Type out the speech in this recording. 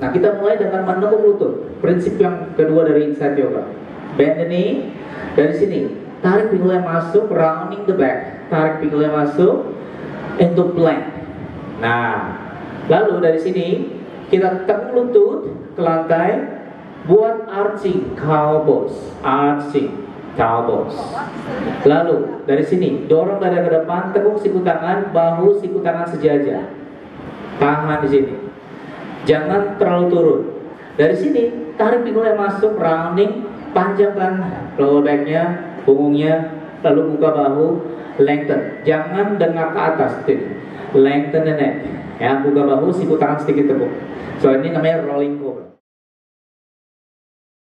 Nah, kita mulai dengan menekuk lutut. Prinsip yang kedua dari inside yoga. Bend the knee. Dari sini, tarik pinggulnya masuk, rounding the back. Tarik pinggulnya masuk, into plank. Nah, lalu dari sini kita tekuk lutut ke lantai, buat arching cow pose. Arching cow pose. Lalu dari sini dorong dada ke depan, tekuk siku tangan, bahu siku tangan sejajar. Tahan di sini. Jangan terlalu turun. Dari sini tarik pinggulnya masuk, rounding, panjangkan lower backnya, punggungnya, lalu buka bahu, lengthen. Jangan dengak ke atas, lengthen the neck. Ya, buka bahu, siku tangan sedikit tekuk. So ini namanya rolling cobra.